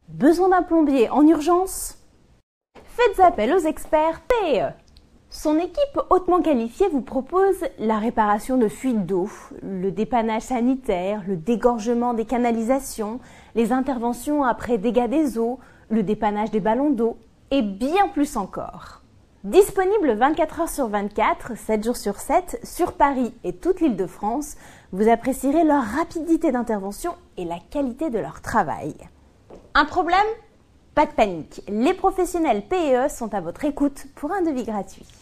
Besoin d'un plombier en urgence? Faites appel aux experts PE. Son équipe hautement qualifiée vous propose la réparation de fuites d'eau, le dépannage sanitaire, le dégorgement des canalisations, les interventions après dégâts des eaux, le dépannage des ballons d'eau et bien plus encore. Disponible 24 heures sur 24, 7 jours sur 7, sur Paris et toute l'Île-de-France, vous apprécierez leur rapidité d'intervention et la qualité de leur travail. Un problème? Pas de panique, les professionnels PE sont à votre écoute pour un devis gratuit.